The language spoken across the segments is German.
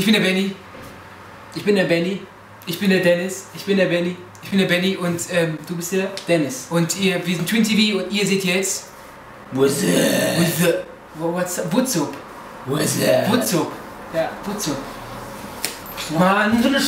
Ich bin der Benny. Ich bin der Benny. Ich bin der Dennis. Ich bin der Benny. Ich bin der Benny und du bist der Dennis. Und wir sind Twin TV und ihr seht jetzt. What's up? What's up? What's up? What's up? What's up? Ja, what's up? Mann, so eine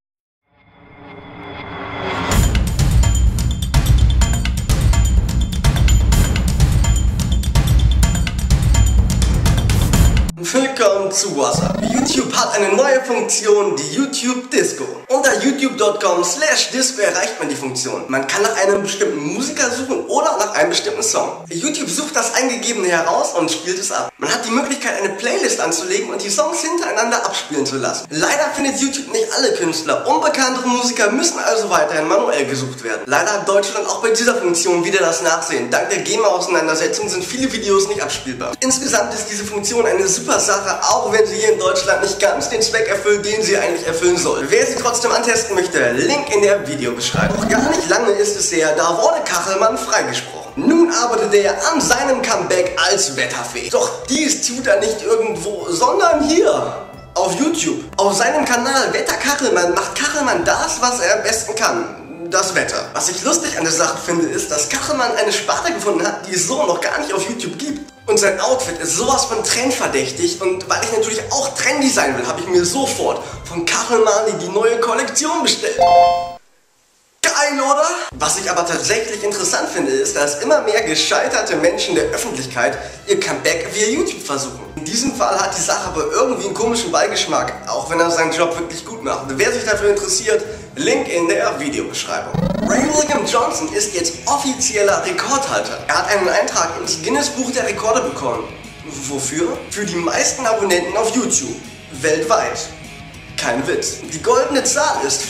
Willkommen zu WhatsApp. YouTube hat eine neue Funktion, die YouTube Disco. Unter youtube.com/disco erreicht man die Funktion. Man kann nach einem bestimmten Musiker suchen oder nach einem bestimmten Song. YouTube sucht das Eingegebene heraus und spielt es ab. Man hat die Möglichkeit, eine Playlist anzulegen und die Songs hintereinander abspielen zu lassen. Leider findet YouTube nicht alle Künstler. Unbekanntere Musiker müssen also weiterhin manuell gesucht werden. Leider hat Deutschland auch bei dieser Funktion wieder das Nachsehen. Dank der GEMA-Auseinandersetzung sind viele Videos nicht abspielbar. Insgesamt ist diese Funktion eine super Sache, auch wenn sie hier in Deutschland nicht ganz den Zweck erfüllt, den sie eigentlich erfüllen soll. Wer sie trotzdem antesten möchte, Link in der Videobeschreibung. Noch gar nicht lange ist es her, da wurde Kachelmann freigesprochen. Nun arbeitet er an seinem Comeback als Wetterfee. Doch dies tut er nicht irgendwo, sondern hier. Auf YouTube. Auf seinem Kanal Wetter Kachelmann macht Kachelmann das, was er am besten kann. Das Wetter. Was ich lustig an der Sache finde, ist, dass Kachelmann eine Sparte gefunden hat, die es so noch gar nicht auf YouTube gibt. Und sein Outfit ist sowas von trendverdächtig und weil ich natürlich auch trendy sein will, habe ich mir sofort von Kachelmann die neue Kollektion bestellt. Geil, oder? Was ich aber tatsächlich interessant finde, ist, dass immer mehr gescheiterte Menschen der Öffentlichkeit ihr Comeback via YouTube versuchen. In diesem Fall hat die Sache aber irgendwie einen komischen Beigeschmack, auch wenn er seinen Job wirklich gut macht. Wer sich dafür interessiert, Link in der Videobeschreibung. Ray William Johnson ist jetzt offizieller Rekordhalter. Er hat einen Eintrag ins Guinness Buch der Rekorde bekommen. Wofür? Für die meisten Abonnenten auf YouTube. Weltweit. Kein Witz. Die goldene Zahl ist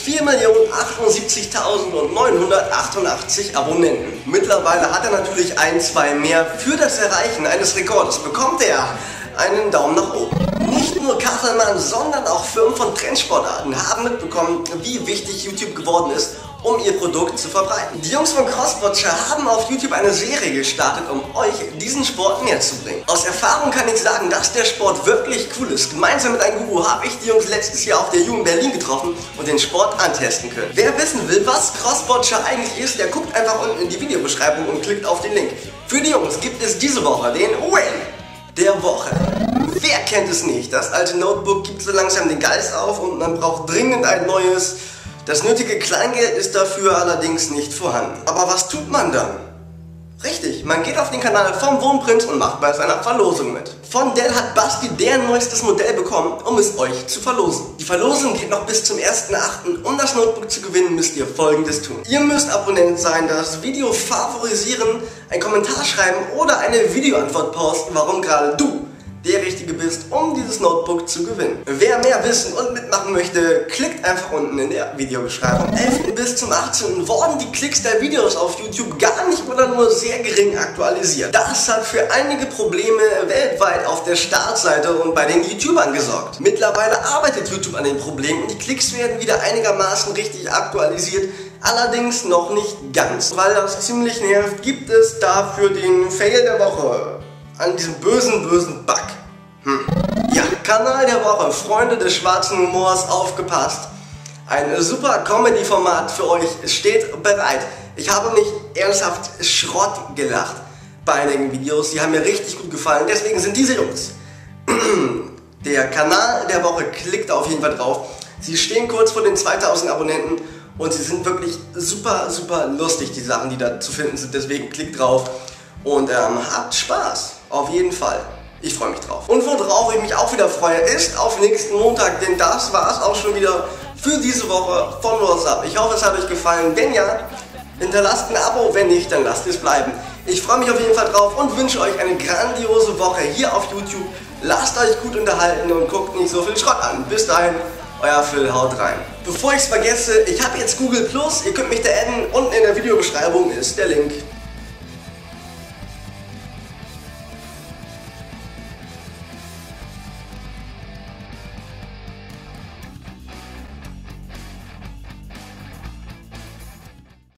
4.078.988 Abonnenten. Mittlerweile hat er natürlich ein, zwei mehr. Für das Erreichen eines Rekordes bekommt er einen Daumen nach oben. Nicht nur Kachelmann, sondern auch Firmen von Trendsportarten haben mitbekommen, wie wichtig YouTube geworden ist, um ihr Produkt zu verbreiten. Die Jungs von CrossWatcher haben auf YouTube eine Serie gestartet, um euch diesen Sport näher zu bringen. Aus Erfahrung kann ich sagen, dass der Sport wirklich cool ist. Gemeinsam mit einem Guru habe ich die Jungs letztes Jahr auf der Jugend Berlin getroffen und den Sport antesten können. Wer wissen will, was CrossWatcher eigentlich ist, der guckt einfach unten in die Videobeschreibung und klickt auf den Link. Für die Jungs gibt es diese Woche den Win der Woche. Wer kennt es nicht? Das alte Notebook gibt so langsam den Geist auf und man braucht dringend ein neues. Das nötige Kleingeld ist dafür allerdings nicht vorhanden. Aber was tut man dann? Richtig, man geht auf den Kanal vom Wohnprinz und macht bei seiner Verlosung mit. Von Dell hat Basti deren neuestes Modell bekommen, um es euch zu verlosen. Die Verlosung geht noch bis zum 1.8. Um das Notebook zu gewinnen, müsst ihr Folgendes tun. Ihr müsst Abonnent sein, das Video favorisieren, einen Kommentar schreiben oder eine Videoantwort posten, warum gerade du der Richtige bist, um dieses Notebook zu gewinnen. Wer mehr wissen und mitmachen möchte, klickt einfach unten in der Videobeschreibung. Am 11. bis zum 18. wurden die Klicks der Videos auf YouTube gar nicht oder nur sehr gering aktualisiert. Das hat für einige Probleme weltweit auf der Startseite und bei den YouTubern gesorgt. Mittlerweile arbeitet YouTube an den Problemen und die Klicks werden wieder einigermaßen richtig aktualisiert. Allerdings noch nicht ganz. Weil das ziemlich nervt, gibt es dafür den Fail der Woche. An diesem bösen Bug. Ja, Kanal der Woche, Freunde des schwarzen Humors, aufgepasst. Ein super Comedy-Format für euch steht bereit. Ich habe mich ernsthaft Schrott gelacht bei einigen Videos, die haben mir richtig gut gefallen. Deswegen sind diese Jungs der Kanal der Woche, klickt auf jeden Fall drauf. Sie stehen kurz vor den 2000 Abonnenten und sie sind wirklich super lustig, die Sachen, die da zu finden sind. Deswegen klickt drauf und habt Spaß. Auf jeden Fall. Ich freue mich drauf. Und worauf ich mich auch wieder freue, ist auf nächsten Montag, denn das war es auch schon wieder für diese Woche von WhatsApp. Ich hoffe, es hat euch gefallen. Wenn ja, hinterlasst ein Abo. Wenn nicht, dann lasst es bleiben. Ich freue mich auf jeden Fall drauf und wünsche euch eine grandiose Woche hier auf YouTube. Lasst euch gut unterhalten und guckt nicht so viel Schrott an. Bis dahin, euer Phil, haut rein. Bevor ich es vergesse, ich habe jetzt Google Plus. Ihr könnt mich da adden. Unten in der Videobeschreibung ist der Link.